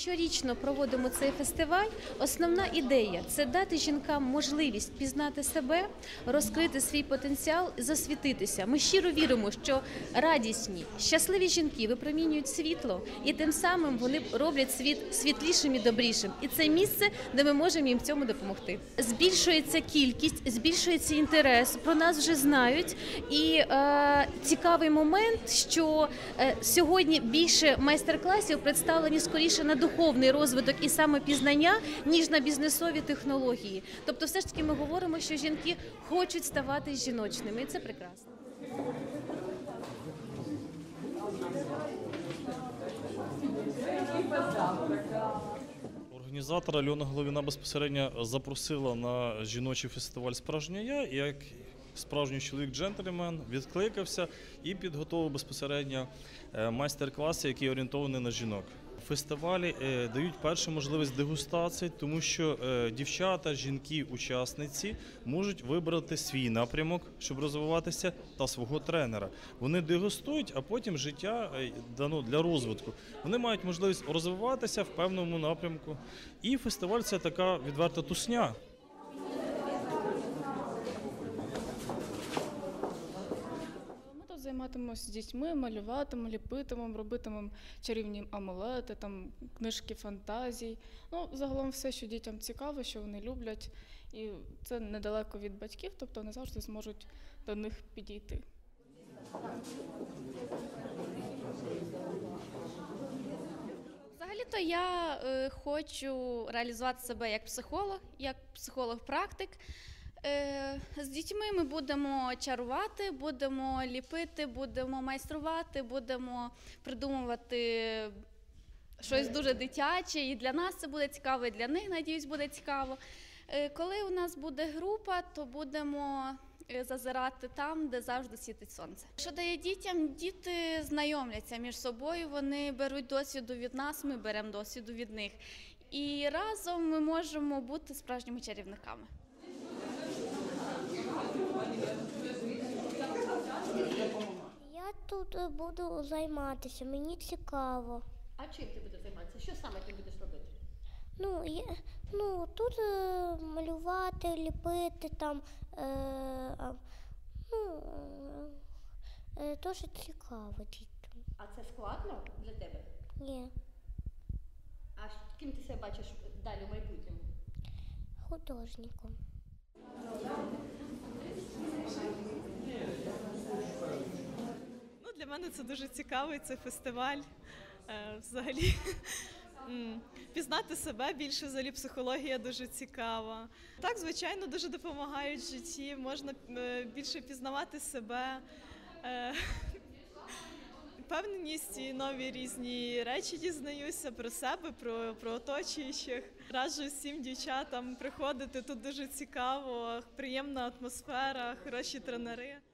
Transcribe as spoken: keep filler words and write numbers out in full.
щорічно проводимо цей фестиваль, основна ідея – це дати жінкам можливість пізнати себе, розкрити свій потенціал, засвітитися. Ми щиро віримо, що радісні, щасливі жінки випромінюють світло, і тим самим вони роблять світ світлішим і добрішим. І це місце, де ми можемо їм в цьому допомогти. Збільшується кількість, збільшується інтерес, про нас вже знають. І е, цікавий момент, що е, сьогодні більше майстер-класів представлені скоріше на духовний розвиток і самопізнання, ніж на бізнесові технології. Тобто все ж таки ми говоримо, що жінки хочуть ставати жіночними, і це прекрасно. Організатор Альона Головіна безпосередньо запросила на жіночий фестиваль «Справжня я», і як справжній чоловік-джентльмен відкликався і підготував безпосередньо майстер-класи, які орієнтовані на жінок. Фестивалі дають першу можливість дегустації, тому що дівчата, жінки, учасниці можуть вибрати свій напрямок, щоб розвиватися, та свого тренера. Вони дегустують, а потім життя дано для розвитку. Вони мають можливість розвиватися в певному напрямку. І фестиваль – це така відверта тусня. Займатимемося з дітьми, малюватимемо, ліпитимемо, робитимемо чарівні амулети, там, книжки фантазій. Ну, загалом все, що дітям цікаво, що вони люблять. І це недалеко від батьків, тобто вони завжди зможуть до них підійти. Взагалі-то я е, хочу реалізувати себе як психолог, як психолог-практик. З дітьми ми будемо чарувати, будемо ліпити, будемо майструвати, будемо придумувати щось дуже дитяче. І для нас це буде цікаво, і для них, надіюсь, буде цікаво. Коли у нас буде група, то будемо зазирати там, де завжди світить сонце. Що дає дітям? Діти знайомляться між собою, вони беруть досвіду від нас, ми беремо досвіду від них. І разом ми можемо бути справжніми чарівниками. Я тут буду займатися, мені цікаво. А чим ти будеш займатися? Що саме ти будеш робити? Ну, я, ну тут е, малювати, ліпити, там, е, ну, е, дуже цікаво дітям. А це складно для тебе? Ні. А ким ти себе бачиш далі в майбутньому? Художником. Ну, для мене це дуже цікавий цей фестиваль. Е, взагалі, пізнати себе більше, взагалі психологія дуже цікава. Так, звичайно, дуже допомагають в житті, можна більше пізнавати себе. Е, Впевненість і нові різні речі дізнаюся про себе, про, про оточуючих. Раджу всім дівчатам приходити, тут дуже цікаво, приємна атмосфера, хороші тренери.